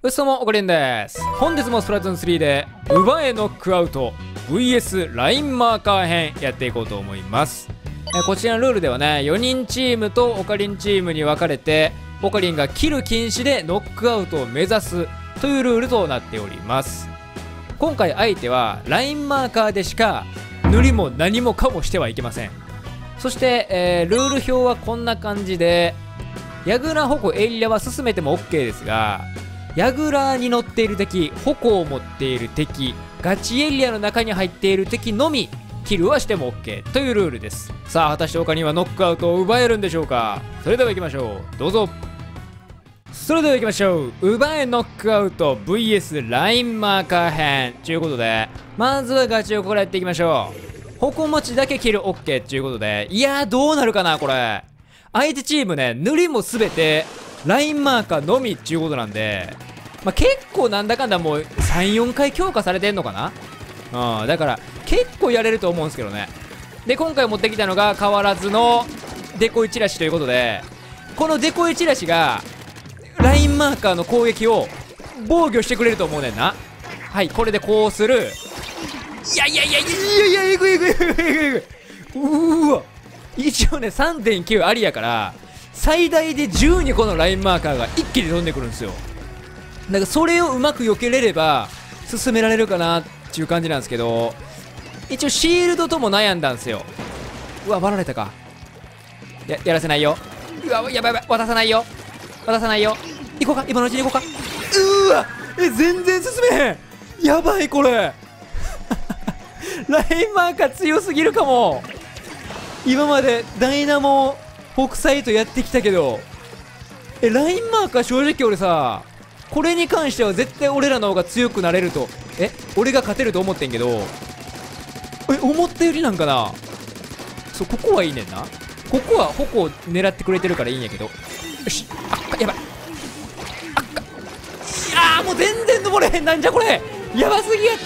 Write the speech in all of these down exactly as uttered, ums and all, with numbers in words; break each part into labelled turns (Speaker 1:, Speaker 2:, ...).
Speaker 1: うっそもおかりんです。本日もスプラトゥーンスリーで奪えノックアウト ブイエス ラインマーカー編やっていこうと思います。えこちらのルールではね、よにんチームとオカリンチームに分かれて、オカリンがキル禁止でノックアウトを目指すというルールとなっております。今回相手はラインマーカーでしか塗りも何もかもしてはいけません。そして、えー、ルール表はこんな感じで、矢倉矛エリアは進めても OK ですが、矢倉に乗っている敵、矛を持っている敵、ガチエリアの中に入っている敵のみキルはしても OK というルールです。さあ果たして他にはノックアウトを奪えるんでしょうか。それでは行きましょう、どうぞ。それでは行きましょう。奪えノックアウト ブイエス ラインマーカー編ということで、まずはガチをからやっていきましょう。矛持ちだけキル OK ということで、いやーどうなるかなこれ。相手チームね、塗りも全てラインマーカーのみっていうことなんで、まあ、結構なんだかんだもうさん、よんかい強化されてんのかな。うん、だから結構やれると思うんですけどね。で今回持ってきたのが変わらずのデコイチラシということで、このデコイチラシがラインマーカーの攻撃を防御してくれると思うねんな。はい、これでこうする。いやいやいやいやいやいやいくいくいくいくいく。うーわ、一応ね さんてんきゅう ありやから最大でじゅうにこのラインマーカーが一気に飛んでくるんですよ。だからそれをうまく避けれれば進められるかなっていう感じなんですけど、一応シールドとも悩んだんですよ。うわ割られたか。 や, やらせないよ。うわやばいやばい、渡さないよ渡さないよ。行こうか、今のうちに行こうか。うーわえ全然進めへん。やばいこれラインマーカー強すぎるかも。今までダイナモ北斎とやってきたけど、えラインマーカー正直俺さ、これに関しては絶対俺らの方が強くなれると、え俺が勝てると思ってんけど、え思ったよりなんかな。そうここはいいねんな。ここは矛を狙ってくれてるからいいんやけど、よしあっかやばいあっか、あーもう全然登れへん。なんじゃこれやばすぎやって。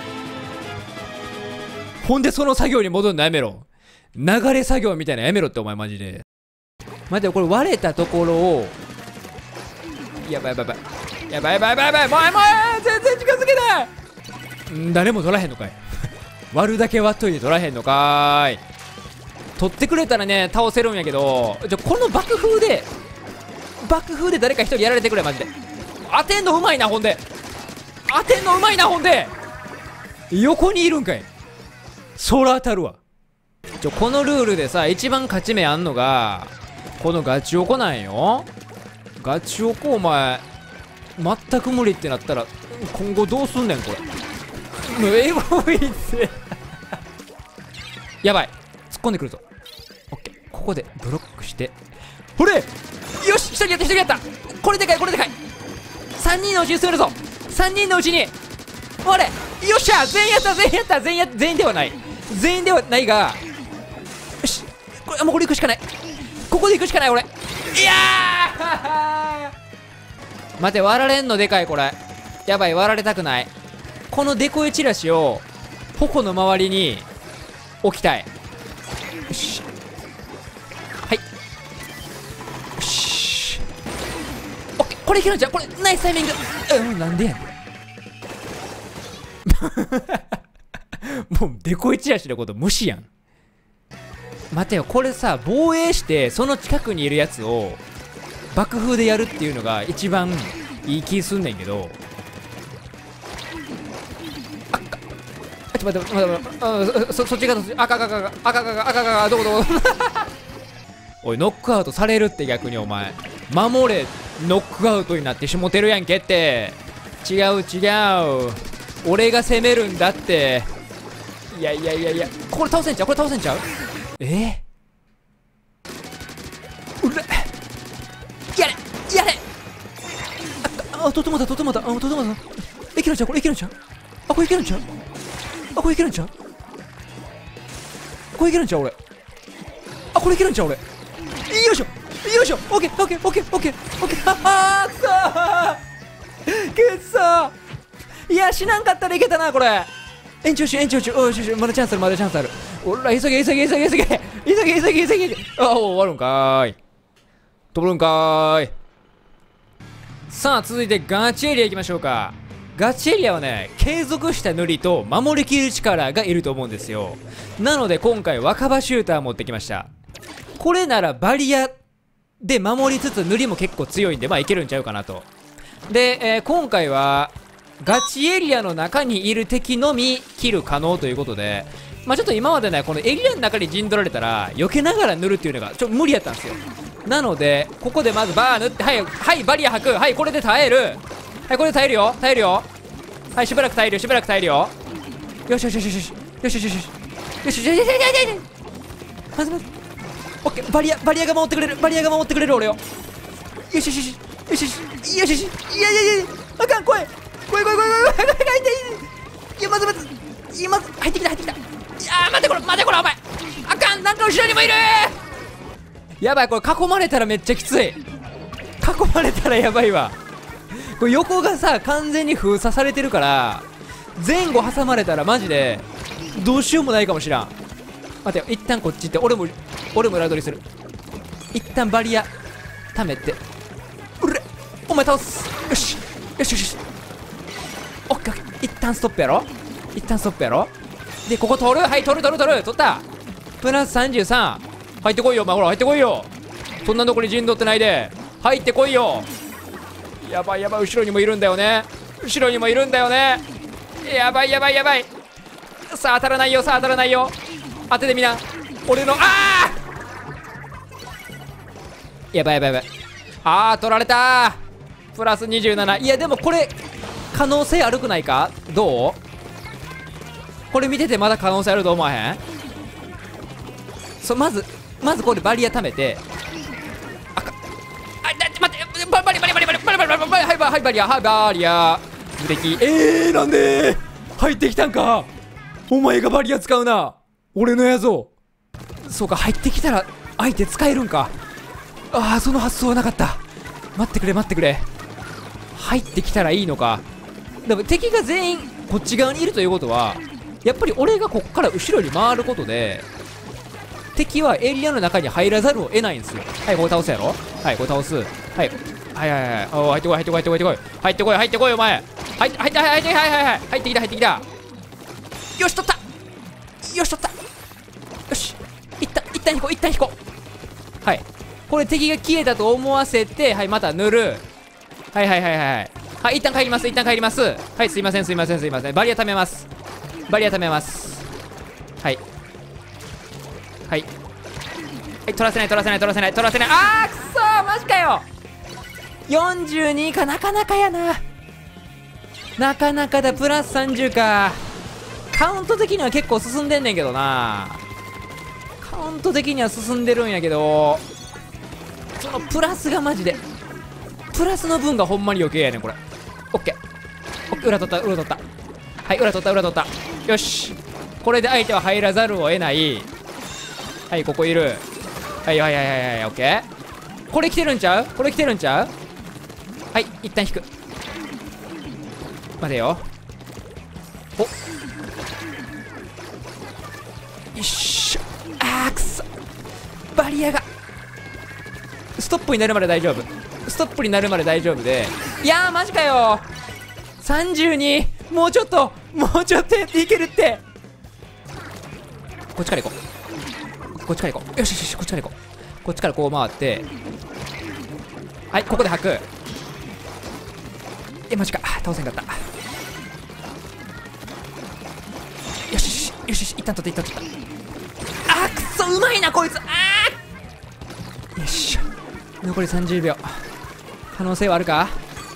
Speaker 1: ほんでその作業に戻るのやめろ。流れ作業みたいなやめろってお前マジで。待ってこれ割れたところを、やばいやばいやばいやばいやばいやばい、もうもう全然近づけない。ん誰も取らへんのかい割るだけ割っといて取らへんのかーい。取ってくれたらね倒せるんやけど、じゃこの爆風で爆風で誰か一人やられてくれマジで。当てんのうまいな。ほんで当てんのうまいな。ほんで横にいるんかい。そら当たるわ。ちょこのルールでさ一番勝ち目あんのがこのガチオコなんよ。ガチオコお前全く無理ってなったら今後どうすんねんこれ。もうエゴイツやばい突っ込んでくるぞ。オッケーここでブロックして、ほれよし一人やった一人やった。これでかいこれでかい。さんにんのうちに進めるぞ。さんにんのうちにほれよっしゃ全員やった全員やった全員やった全員ではない全員ではないが、よしこれもうこれ行くしかない。ここで行くしかない俺。いやー待て割られんのでかいこれ。やばい割られたくない。このデコイチラシを矛の周りに置きたい。よしはいよしオッケーこれいけるんちゃう。これナイスタイミング。うんなんでやねんもうデコイチラシのこと無視やん。待てよこれさ防衛してその近くにいるやつを爆風でやるっていうのが一番いい気すんねんけど、あっかあちょっと待って待って待って、そそっちがそっち赤赤赤赤赤赤赤赤どこどこおいノックアウトされるって逆にお前守れノックアウトになってしもてるやんけって。違う違う俺が攻めるんだって。いやいやいやいやこれ倒せんちゃうこれ倒せんちゃう。えー、うらやれやれああととまだととまだあととまだいけるんちゃうこれいけるんちゃうあこれいけるんちゃうあこれいけるんちゃうこれいけるんちゃう俺あこれいけるんちゃう俺。よいしょよいしょオッケーオッケーオッケーオッケーオッケーははーくそーくっそー。いや死なんかったらいけたなこれ。延長し延長しおいししまだチャンスあるまだチャンスある。おら急げ急げ急げ急げ急げ急げ急げ。あ終わるんかーい飛ぶんかーい。 さあ続いてガチエリアいきましょうか。ガチエリアはね、継続した塗りと守りきる力がいると思うんですよ。なので今回若葉シューター持ってきました。これならバリアで守りつつ塗りも結構強いんで、まあいけるんちゃうかなと。で、えー、今回はガチエリアの中にいる敵のみキル可能ということで、まあちょっと今までね、このエリアの中に陣取られたら避けながら塗るっていうのがちょっと無理やったんですよ。なのでここでまずバー塗って、はいはいバリア吐く、はいこれで耐える、はいこれで耐えるよ耐えるよ、はいしばらく耐えるよしばらく耐えるよ、よしよしよしよしよしよしよしよしよしよしよしよしよし、まずまずオッケー、バリアバリアが守ってくれる、バリアが守ってくれる俺を、よしよしよしよしよしよしよしよし、いやいやいやあかん、怖い怖い怖い怖い怖い怖い怖い怖い、いやまずまず今入ってきた入ってきた、いやー待ってこれ待ってこれお前あかん、なんか後ろにもいる、やばいこれ囲まれたらめっちゃきつい、囲まれたらやばいわ。これ横がさ完全に封鎖されてるから前後挟まれたらマジでどうしようもないかもしらん。待てよ、一旦こっち行って、俺も俺も裏取りする、一旦バリア貯めて、うれお前倒す、よしよしよしよし、オッケーオッケー、一旦ストップやろ、一旦ストップやろ。でここ取る、はい取る取る取る取った、プラスさんじゅうさん、入ってこいよお前、ほら入ってこいよ、そんなとこに陣取ってないで入ってこいよ。やばいやばい、後ろにもいるんだよね、後ろにもいるんだよね、やばいやばいやばい、さあ当たらないよ、さあ当たらないよ、当ててみな俺の、ああやばいやばいやばい、あー取られたー、プラスにじゅうなな、いやでもこれ可能性あるくないか、どうこれ見ててまだ可能性あると思わへん、そまずまずこれバリア貯めて、あかあだ待ってババリバリバリバリバリバリバリバリ、はいバはいバリアはいバリア無敵、えーなんで入ってきたんか、お前がバリア使うな、俺のやぞ、そうか入ってきたら相手使えるんか、ああその発想はなかった、待ってくれ待ってくれ、入ってきたらいいのか。でも敵が全員こっち側にいるということはやっぱり俺がこっから後ろに回ることで敵はエリアの中に入らざるを得ないんですよ。はいこれ倒すやろ、はいこれ倒す、はいはいはいはいお入ってこい入ってこい入ってこい入ってこい入ってこい入ってこいお前入って入って入ってはいはいはい入ってきた入ってきた、よし取ったよし取った、よし一旦一旦引こう一旦引こう、はいこれ敵が消えたと思わせて、はいまた塗る、はいはいはいはいはい一旦帰ります一旦帰ります、はいすいませんすいませんすいません、バリア貯めます、バリア貯めます、はいはいはい取らせない取らせない取らせない取らせない、あーくそーマジかよ、よんじゅうにか、なかなかやな、なかなかだ、プラスさんじゅうか、カウント的には結構進んでんねんけどな、カウント的には進んでるんやけど、そのプラスがマジでプラスの分がほんまに余計やねんこれ。オッケーオッケー、裏取った裏取った、はい裏取った裏取った、よしこれで相手は入らざるを得ない、はいここいる、はいはいはいはいはいオッケー、これ来てるんちゃうこれ来てるんちゃう、はい一旦引く、待てよ、およいしょ、あーくそバリアがストップになるまで大丈夫、ストップになるまで大丈夫で、いやーマジかよさんじゅうに、もうちょっともうちょっとやっていけるって、こっちから行こうこっちから行こう、よしよしよしこっちから行こう、こっちからこう回って、はいここで吐く、えマジか倒せんかった、よしよしよしよし一旦取って一旦取った、あーくそうまいなこいつ、あーよいしょ残りさんじゅうびょう、可能性はあるか、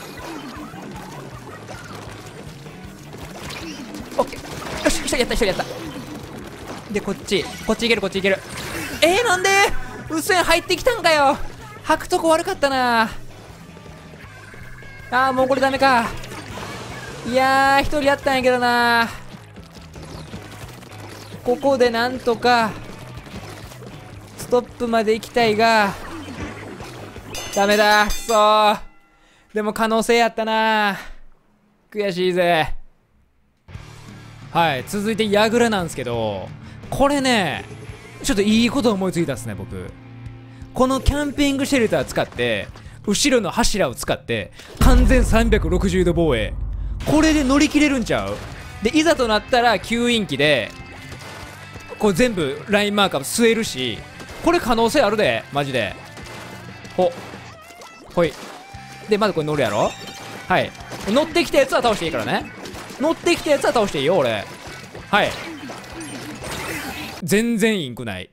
Speaker 1: オッケー、よし一人やった一人やった、でこっちこっちいけるこっちいける、えー、なんでうっせん入ってきたんかよ、吐くとこ悪かったなあーもうこれダメか、いやー一人やったんやけどな、ここでなんとかストップまで行きたいがダメだ、くそー、でも可能性やったな、悔しいぜ。はい、続いて矢倉なんですけど、これねちょっといいこと思いついたっすね僕。このキャンピングシェルター使って後ろの柱を使って完全さんびゃくろくじゅうど防衛。これで乗り切れるんちゃう？でいざとなったら吸引機でこう全部ラインマーカー据えるし、これ可能性あるでマジで。ほほいでまずこれ乗るやろ。はい、乗ってきたやつは倒していいからね。乗ってきたやつは倒していいよ俺。はい、全然インクない。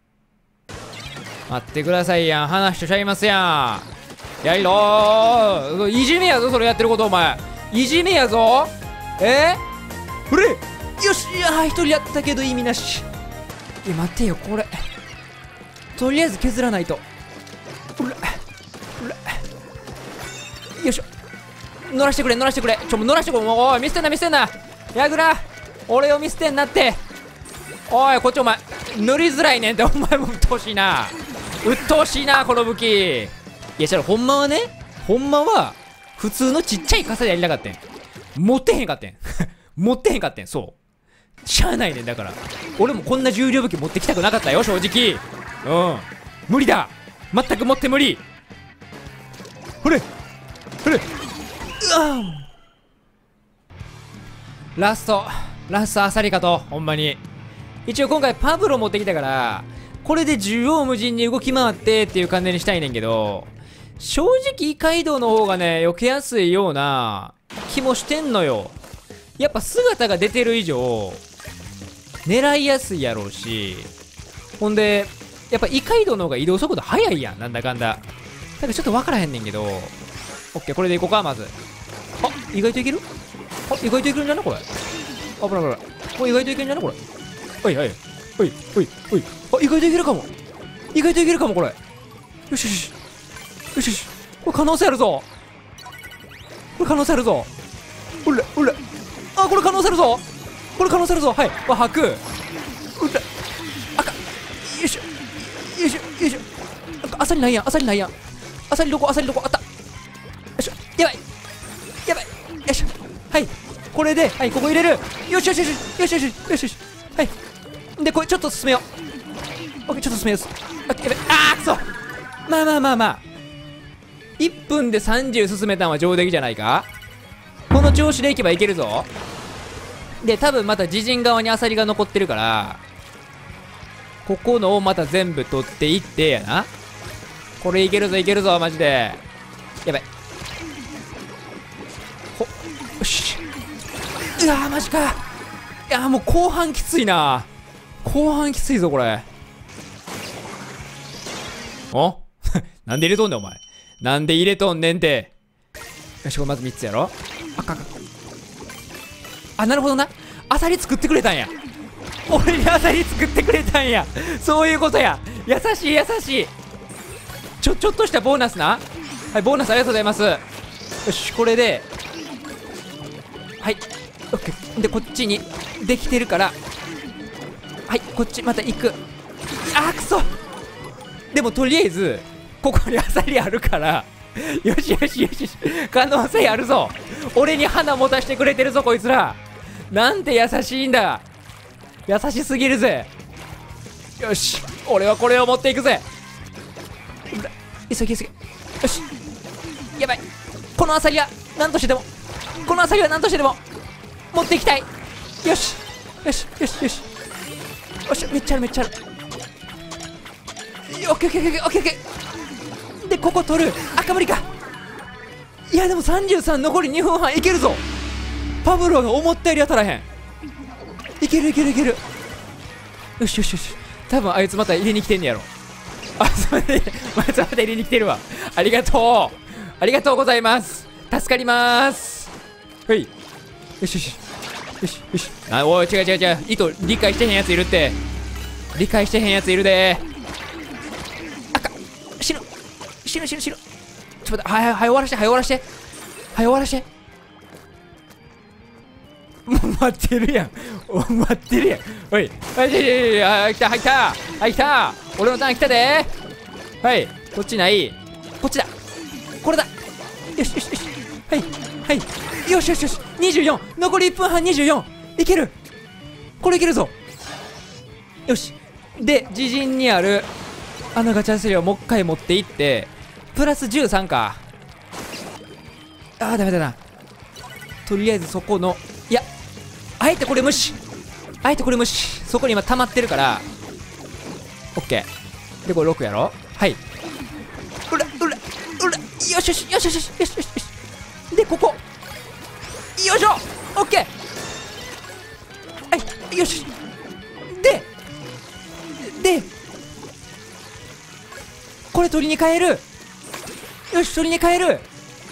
Speaker 1: 待ってくださいやん、話しちゃいますやん。やりろー、いじめやぞそれやってること。お前いじめやぞ。えー、ほれよし、いや一人やったけど意味なし。いや待てよこれ、とりあえず削らないと。ほらほらよいしょ、乗らしてくれ乗らしてくれ、ちょもう乗らしてくれ。もうおい見捨てんな見捨てんなやぐら、俺を見捨てんなって。おいこっちお前塗りづらいねんって。お前も鬱陶しいな鬱陶しいなこの武器。いやそれほんまはね、ほんまは普通のちっちゃい傘でやりたかったん。持ってへんかったん持ってへんかったん。そうしゃあないねん。だから俺もこんな重量武器持ってきたくなかったよ正直。うん無理だ、全く持って無理。ほれほれ、うわラストラストあさりかと。ほんまに一応今回パブロ持ってきたからこれで縦横無尽に動き回ってっていう感じにしたいねんけど、正直異界道の方がね避けやすいような気もしてんのよ。やっぱ姿が出てる以上狙いやすいやろうし、ほんでやっぱ異界道の方が移動速度速いやん、なんだかんだ。だからちょっと分からへんねんけど、オッケーこれでいこうか。まずあ意外といける、あ意外といけるんじゃないこれ。あぶらぶら、これ意外といけるんじゃないこれ。おいおいおいおいおい、あ意外といけるかも、意外といけるかもこれ。よしよしよしよし、これ可能性あるぞ、これ可能性あるぞ。おらおら、あこれ可能性あるぞ、これ可能性あるぞ。はいわ吐く、うら赤よいしょよいしょよいしょ、あさりないやん、あさりないやん、あさりどこ、あさりどこあった。よいしょやばいやばい、よいしょはいこれで、はいここ入れる。よしよしよしよしよしよしよしよし、はいでこれちょっと進めよう。オッケーちょっと進めよう。あやばい、あーくそ、まあまあまあまあいっぷんでさんじゅう進めたんは上出来じゃないか。この調子でいけばいけるぞ。で多分また自陣側にアサリが残ってるから、ここのをまた全部取っていってやな。これいけるぞいけるぞマジで。やばい、ほよし、うわーマジか。いやーもう後半きついな、後半きついぞこれ。おなんで入れとんねんお前、なんで入れとんねんって。よしこれまずみっつやろ。あかんかん、あなるほどな、アサリ作ってくれたんや、俺にアサリ作ってくれたんや、そういうことや。優しい優しい、ちょちょっとしたボーナスな。はいボーナスありがとうございます。よしこれではいオッケーでこっちにできてるから、はいこっちまた行く。あーくそ、でもとりあえずここにアサリあるからよしよしよしよし、可能性あるぞ。俺に花持たしてくれてるぞこいつら。なんて優しいんだ、優しすぎるぜ。よし俺はこれを持っていくぜ。急ぎ急ぎ、よしやばい、このアサリは何としてでも、このアサリは何としてでも持っていきたい。よしよしよしよしよし、めっちゃあるめっちゃある。オッケーオッケーオッケーオッケーオッケーでここ取る。赤無理か。いやでもさんじゅうさん残りにふんはんいけるぞ。パブロが思ったより当たらへん。いけるいけるいける。よしよしよし、多分あいつまた入れに来てんねやろ。あそれでまたまた入れに来てるわ。ありがとうありがとうございます、助かりまーす。はいよしよしよしよし、あおい違う違う違う、意図理解してへんやついるって、理解してへんやついるで。赤死ぬ死ぬ死ぬ死ぬ、ちょっと待って、はいはいはい終わらしてはい終わらしてはい終わらして、もう待ってるやん待ってるやん。おいはいはいはいはい来たはい来たはい来た、俺のターン来たで。はいこっちない、こっちだ、これだ、よしよしよし、はいはいよしよしよし、にじゅうよん残りいっぷんはん、にじゅうよんいける、これいけるぞ。よしで自陣にあるあのガチャスリをもう一回持っていって、 プラスじゅうさんか。あーダメだな。とりあえずそこの、いやあえてこれ無視、あえてこれ無視。そこに今溜まってるから OK で、これろくやろ。はい、うらうらうら、よしよしよしよしよしよしよし。でここよいしょ OK、 はいよし。ででこれ鳥に変える。よし鳥に変える。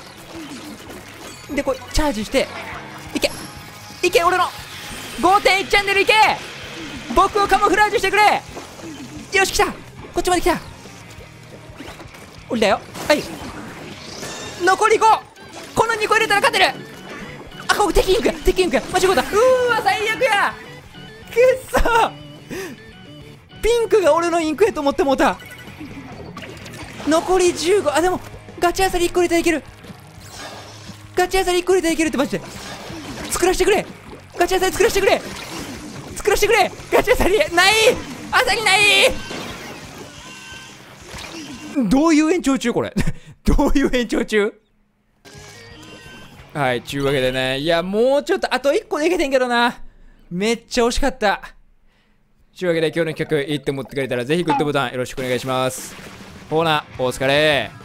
Speaker 1: でこれチャージして、いけいけ、俺の ごてんいち チャンネルいけ、僕をカモフラージュしてくれ。よし来た、こっちまで来た。俺だよ。はい、残りご、このにこ入れたら勝てる。あ、ここ敵インクや、敵インクや、間違えた。うーわ最悪や、くっそ、ピンクが俺のインクやと思ってもうた。残りじゅうご。あでもガチアサリいっこ入れたらいける。ガチアサリいっこ入れたらいけるってマジで。作らせてくれ、ガチアサリ作らせてくれ、作らせてくれ。ガチアサリない、アサリない。どういう延長中これどういう延長中。はい、ちゅうわけでね、いやもうちょっとあといっこでいけてんけどな、めっちゃ惜しかった。ちゅうわけで今日の企画いいって思ってくれたらぜひグッドボタンよろしくお願いします。ほなお疲れ。